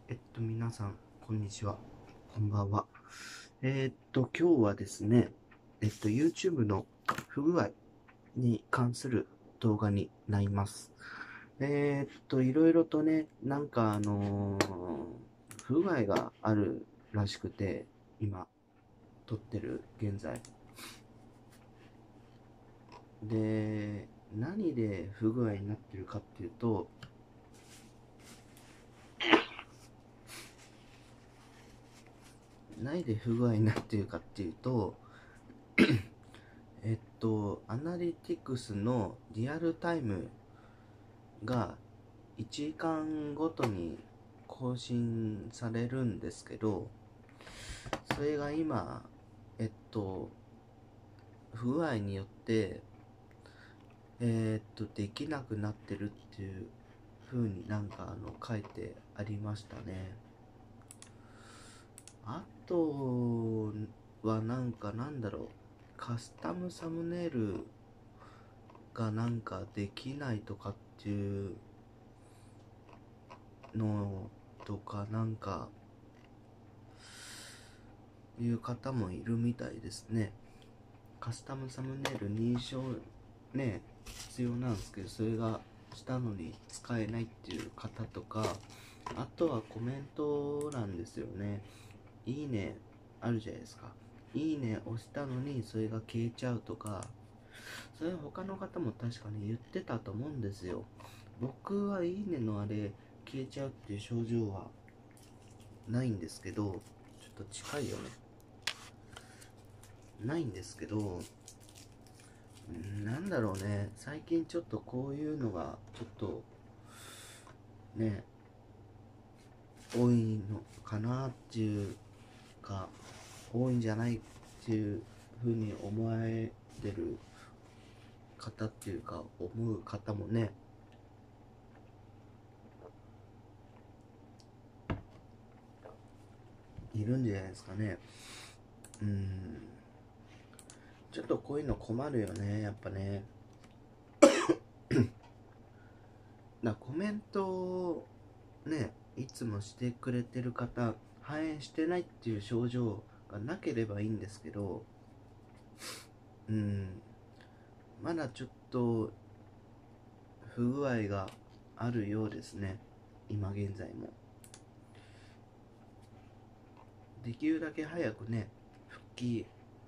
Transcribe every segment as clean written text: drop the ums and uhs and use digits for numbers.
皆さん、こんにちは。こんばんは。今日はですね、YouTube の不具合に関する動画になります。いろいろとね、不具合があるらしくて、今、撮ってる現在。で、何で不具合になってるかっていうと、何で不具合になってるかっていうと、アナリティクスのリアルタイムが1時間ごとに更新されるんですけど、それが今、不具合によって、できなくなってるっていう風に書いてありましたね。あとはカスタムサムネイルができないとかっていうのとかいう方もいるみたいですね。カスタムサムネイル認証ね、必要なんですけど、それがしたのに使えないっていう方とか、あとはコメント欄ですよね。いいねあるじゃないですか。いいね押したのにそれが消えちゃうとか、それは他の方も確かに言ってたと思うんですよ。僕はいいねのあれ消えちゃうっていう症状はないんですけど、ちょっと近いよね。ないんですけど、なんだろうね、最近ちょっとこういうのがちょっとね、多いのかなっていうか、多いんじゃないっていうふうに思われてる方っていうか、思う方もね、いるんじゃないですかね。うーん、ちょっとこういうの困るよね、やっぱね。コメントをね、いつもしてくれてる方、反映してないっていう症状がなければいいんですけど、うん、まだちょっと不具合があるようですね、今現在も。できるだけ早くね、復帰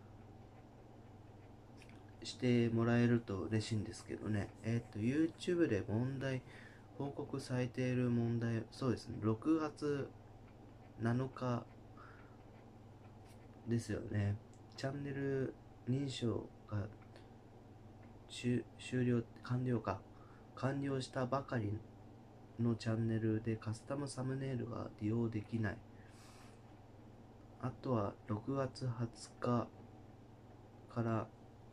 してもらえると嬉しいんですけどね。YouTube で報告されている問題、そうですね、6月7日ですよね。チャンネル認証が完了完了したばかりのチャンネルでカスタムサムネイルが利用できない。あとは6月20日から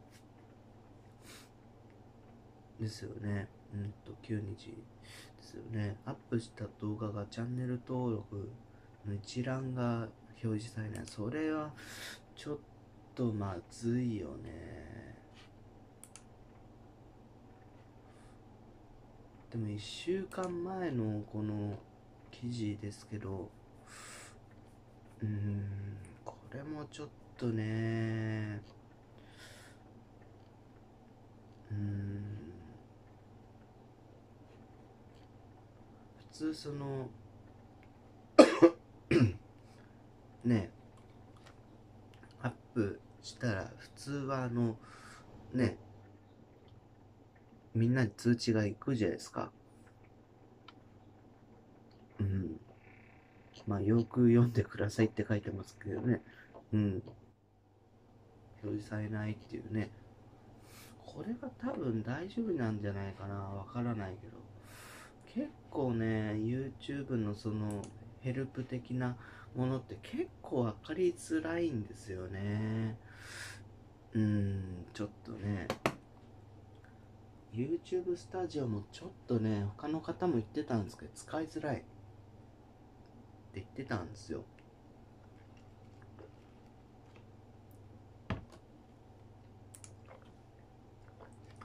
ですよね。9日ですよね。アップした動画がチャンネル登録の一覧が表示されない。それはちょっとまずいよね。でも1週間前のこの記事ですけど、これもちょっとね、うーん、普通ね、アップしたら普通はね、みんなに通知が行くじゃないですか。うん。まあ、よく読んでくださいって書いてますけどね。うん。表示されないっていうね。これが多分大丈夫なんじゃないかな。わからないけど。結構ね、YouTube のヘルプ的なものって結構わかりづらいんですよね。ちょっとね。YouTube スタジオもちょっとね、他の方も言ってたんですけど、使いづらいって言ってたんですよ。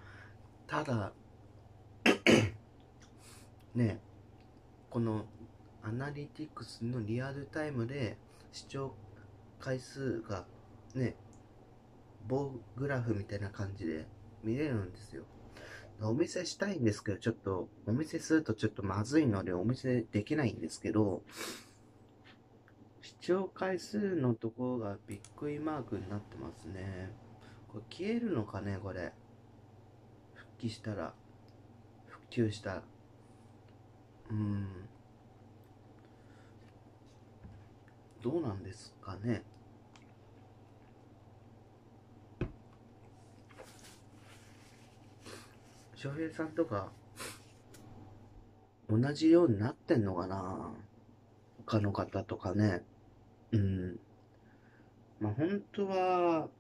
ただ、ね、このアナリティクスのリアルタイムで視聴回数がね、棒グラフみたいな感じで見れるんですよ。お見せしたいんですけど、ちょっとお見せするとちょっとまずいのでお見せできないんですけど、視聴回数のところがびっくりマークになってますね。これ消えるのかね、これ。復帰したら、復旧したら。どうなんですかね。翔平さんとか同じようになってんのかな、他の方とかね。まあ本当は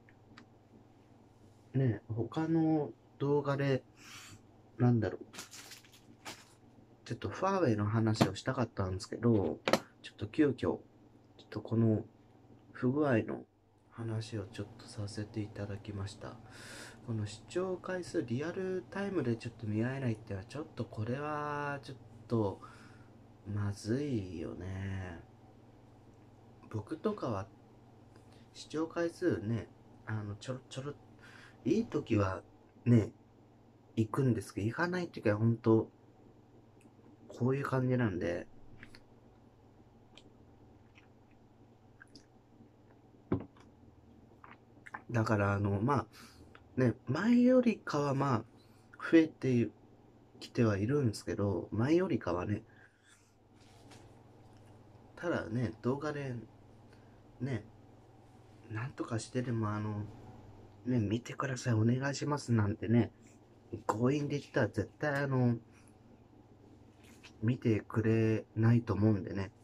ね、他の動画でなんだろう、ちょっとファーウェイの話をしたかったんですけど、ちょっと急遽ちょっとこの不具合の話をちょっとさせていただきました。この視聴回数リアルタイムでちょっと見られないっていうのはちょっとこれはちょっとまずいよね。僕とかは視聴回数ね、ちょろちょろいい時はね行くんですけど、行かない時は本当こういう感じなんで、だからまあね、前よりかはまあ増えてきてはいるんですけど、前よりかはね、ただね、動画でね、なんとかしてでもね、見てください、お願いしますなんてね、強引で言ったら絶対見てくれないと思うんでね。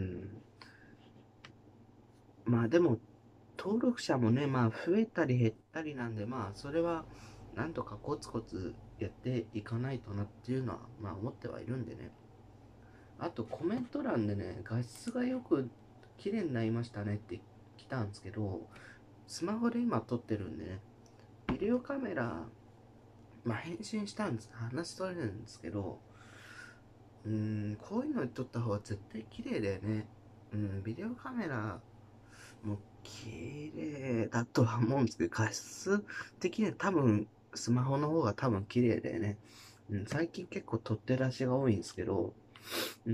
まあでも、登録者もね、まあ増えたり減ったりなんで、まあそれはなんとかコツコツやっていかないとなっていうのは、まあ思ってはいるんでね。あとコメント欄でね、画質がよく綺麗になりましたねって来たんですけど、スマホで今撮ってるんでね、ビデオカメラ、まあ返信したんです、話し取れるんですけど、こういうのに撮った方が絶対綺麗だよね。ビデオカメラも綺麗だとは思うんですけど、画質的には多分スマホの方が多分綺麗だよね。最近結構撮って出しが多いんですけど、うん、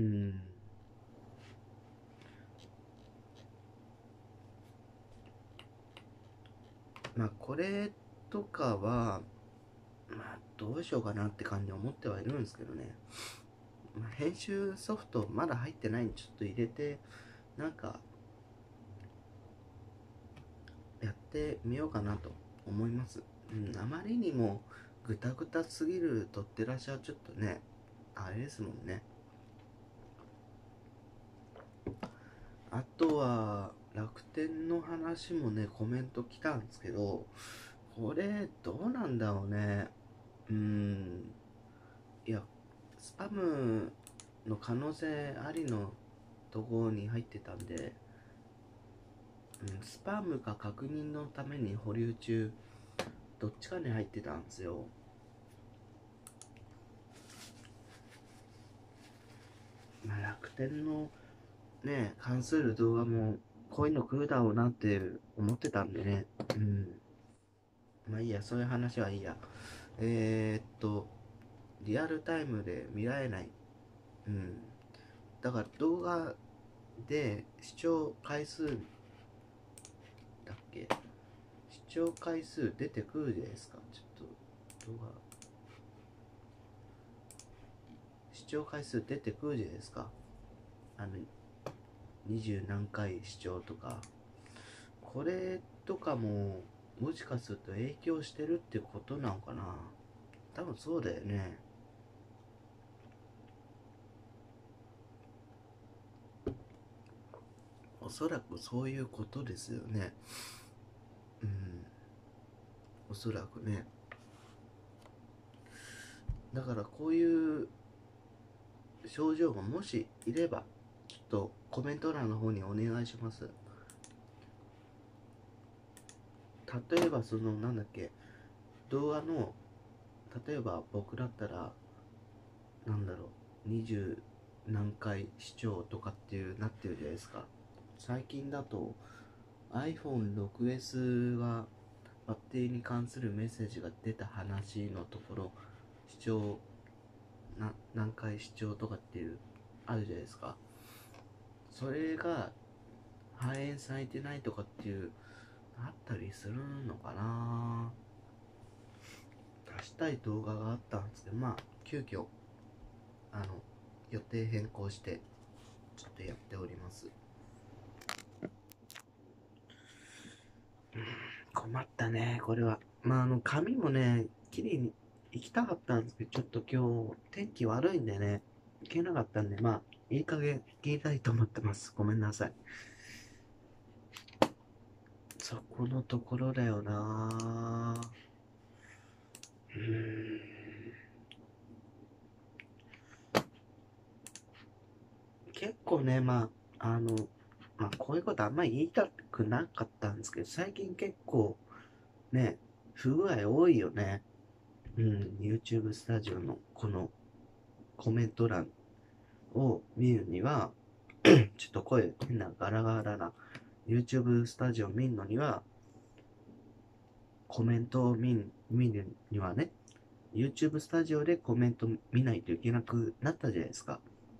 まあこれとかは、まあどうしようかなって感じで思ってはいるんですけどね。まあ、編集ソフトまだ入ってないんでちょっと入れて、なんかやってみようかなと思います。あまりにもぐたぐたすぎる取ってらっしゃるちょっとね、あれですもんね。あとは楽天の話もね、コメント来たんですけど、これどうなんだろうね。いや、スパムの可能性ありのところに入ってたんで、スパムか確認のために保留中、どっちかに入ってたんですよ。まあ、楽天のね、関する動画もこういうの来るだろうなって思ってたんでね。まあいいや、そういう話はいいや。リアルタイムで見られない。うん。だから動画で視聴回数だっけ、視聴回数出てくるじゃないですか。ちょっと動画、視聴回数出てくるじゃないですか。あの、20何回視聴とか。これとかも、もしかすると影響してるってことなのかな。多分そうだよね。おそらくそういうことですよね。うん。おそらくね。だからこういう症状がもしいれば、ちょっとコメント欄の方にお願いします。例えばなんだっけ、動画の、例えば僕だったら、なんだろう、20 何回視聴とかっていうなってるじゃないですか。最近だと iPhone6S がバッテリーに関するメッセージが出た話のところ、視聴何回視聴とかっていうあるじゃないですか。それが反映されてないとかっていうあったりするのかな。出したい動画があったんですけど、急遽予定変更してちょっとやっております。困ったねこれは。髪もね綺麗に行きたかったんですけど、ちょっと今日天気悪いんでね行けなかったんで、いい加減切りたいと思ってます。ごめんなさい。そこのところだよな。結構ね、こういうことあんまり言いたくなかったんですけど、最近結構ね、不具合多いよね。YouTube スタジオのこのコメント欄を見るには、ちょっと声変なガラガラな YouTube スタジオを見るのには、コメントを見るにはね、YouTube スタジオでコメント見ないといけなくなったじゃないですか。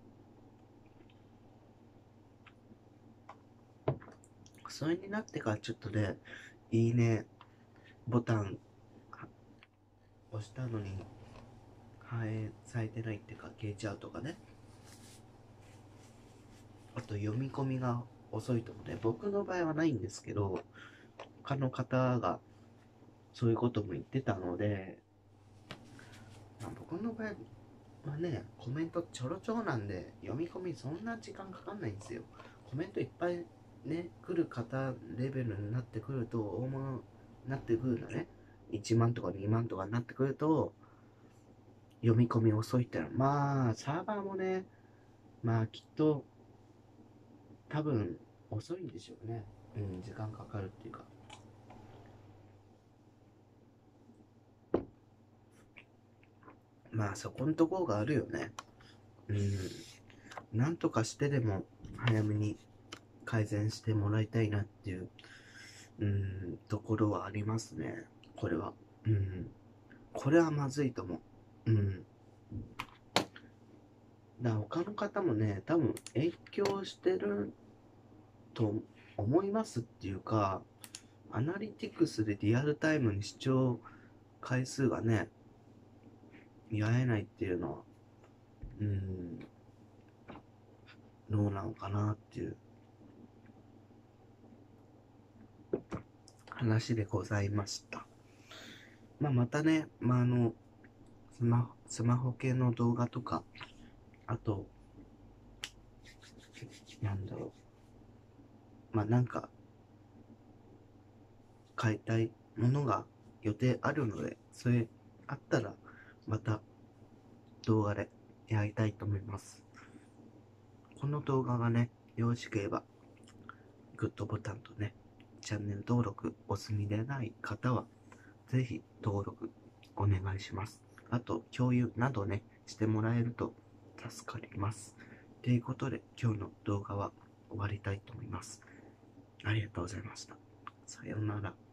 それになってからちょっとね、いいねボタン押したのに反映されてないっていうか消えちゃうとかね。あと読み込みが遅いとかね。僕の場合はないんですけど、他の方がそういうことも言ってたので、僕の場合はね、コメントちょろちょろなんで、読み込みそんな時間かかんないんですよ。コメントいっぱいね、来る方レベルになってくると、大物になってくるのね。1万とか2万とかになってくると、読み込み遅いってのは、サーバーもね、きっと、多分、遅いんでしょうね。時間かかるっていうか。そこんところがあるよね。なんとかしてでも、早めに改善してもらいたいなっていう、ところはありますね。これは。これはまずいと思う。だから他の方もね、多分影響してると思いますっていうか、アナリティクスでリアルタイムに視聴回数がね、見合えないっていうのは、うーん、どうなのかなっていう話でございました。またね、スマホ系の動画とか、あと、なんだろなんか、買いたいものが予定あるので、それあったら、また動画でやりたいと思います。この動画がね、よろしければ、グッドボタンとね、チャンネル登録お済みでない方は、ぜひ登録お願いします。あと、共有などね、してもらえると助かります。ということで、今日の動画は終わりたいと思います。ありがとうございました。さようなら。